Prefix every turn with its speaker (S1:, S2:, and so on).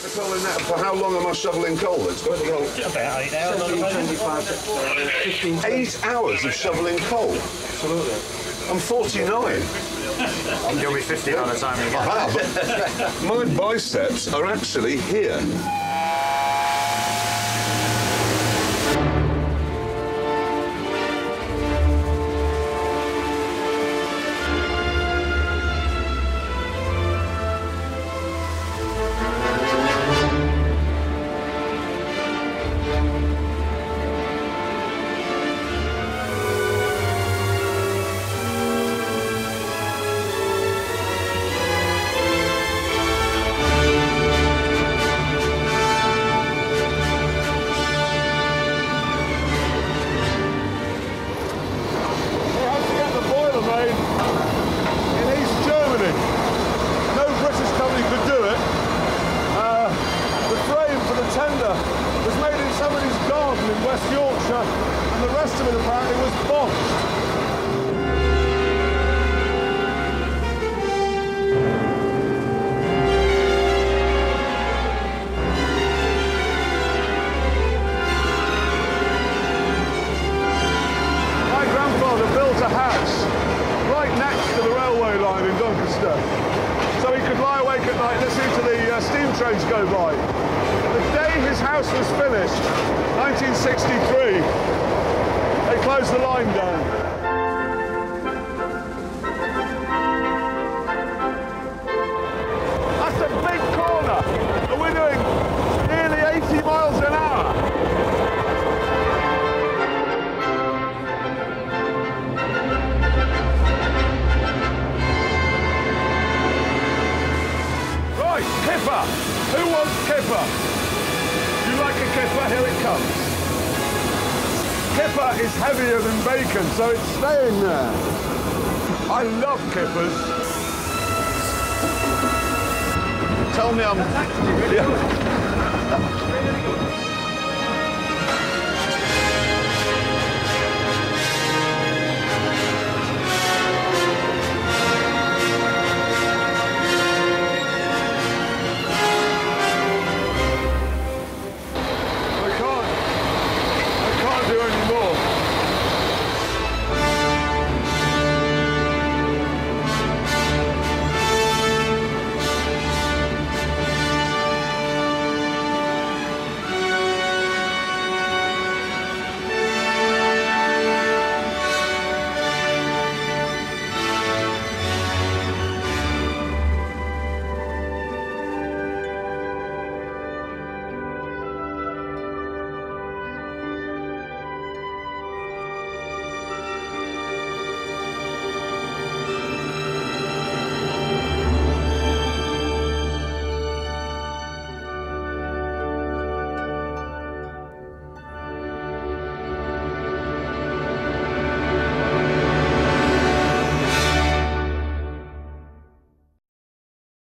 S1: Coal in that. For how long am I shoveling coal? It's got to go.
S2: About 8 hours.
S1: 8 hours of shoveling coal?
S3: Absolutely.
S1: I'm 49.
S3: You'll be 50 by the time you get
S1: Wow. My biceps are actually here.
S4: Was made in somebody's garden in West Yorkshire, and the rest of it apparently was botched. My grandfather built a house right next to the railway line in Doncaster, so he could lie awake at night listening to the steam trains go by. The day his house was finished, 1963, they closed the line down. That's a big corner, and we're doing nearly 80 miles an hour. Right, kipper. Who wants kipper? Like a kipper, here it comes. Kipper is heavier than bacon, so it's staying there. I love kippers. Tell me I'm... Yeah.